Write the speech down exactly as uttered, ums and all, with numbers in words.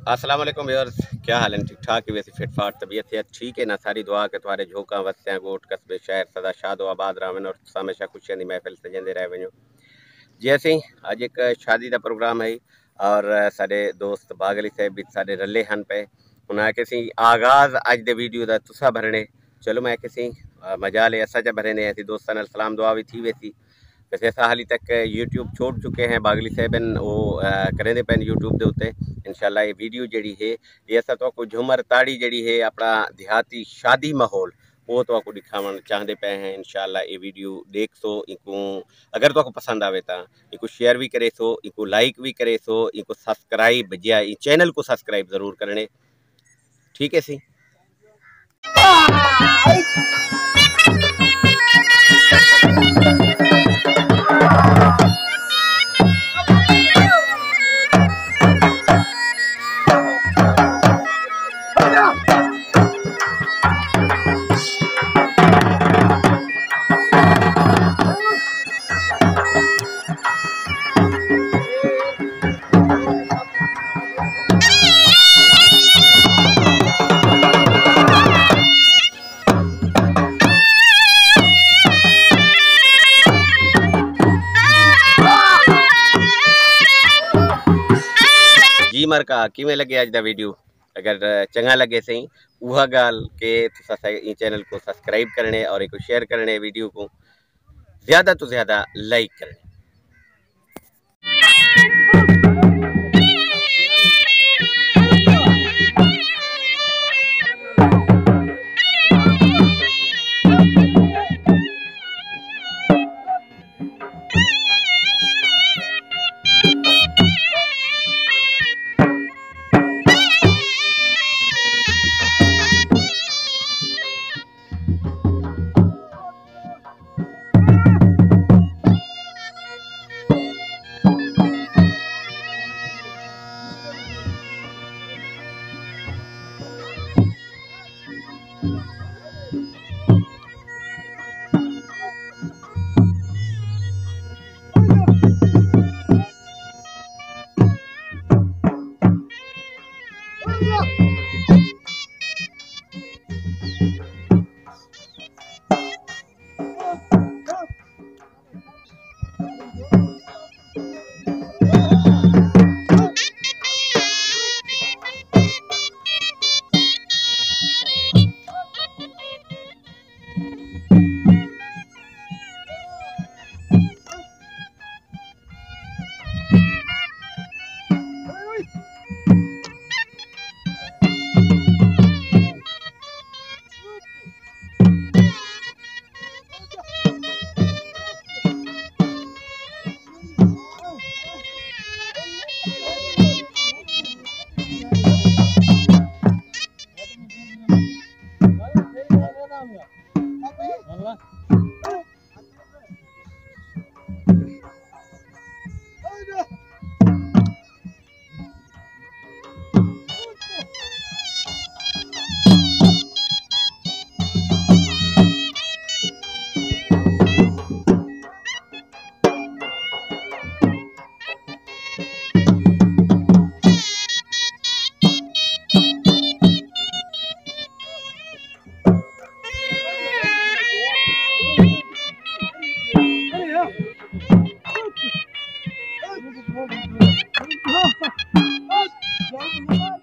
अस्सलाम वालेकुम व्यूअर्स, क्या हाल है? ठीक ठाक है? वैसे फिट फाट तबीयत है ठीक है ना? सारी दुआ के तुम्हारे झोंका वस्या गोट कस्बे शहर सदा शाद आबाद रहवन और हमेशा खुशियां दी महफिल सजंदे रह वञो। जी असीं अज एक शादी का प्रोग्राम है और साडे दोस्त बाग अली साहब भी साडे रले हन पे उन्हें के सी आगाज अज दे वीडियो दा तुसा भरने। चलो मैं के सी मजा ले असा चा भरने ऐसी दोस्तां नाल सलाम दुआ भी थी वैसी। वैसे असा हाली तक यूट्यूब छोड़ चुके हैं, बागली साहबन वो करेंदे पैन यूट्यूब के उत्ते। इंशाल्लाह ये वीडियो जड़ी है ये असा तो झूमर ताड़ी जड़ी है अपना देहाती शादी माहौल वो तो आपको दिखावन चाहते पे हैं। इंशाल्लाह ये वीडियो देख सो इनको अगर तो पसंद आवे तो इनको शेयर भी करे सो, इनको लाइक भी करे सो, इनको सब्सक्राइब या चैनल को सब्सक्राइब जरूर करने। ठीक है सी। जी मरका किमें लगे अज का वीडियो? अगर चंगा लगे सही वह गाल के चैनल को सब्सक्राइब करने और एक शेयर करने, वीडियो को ज़्यादा तो ज़्यादा लाइक करने। Oh,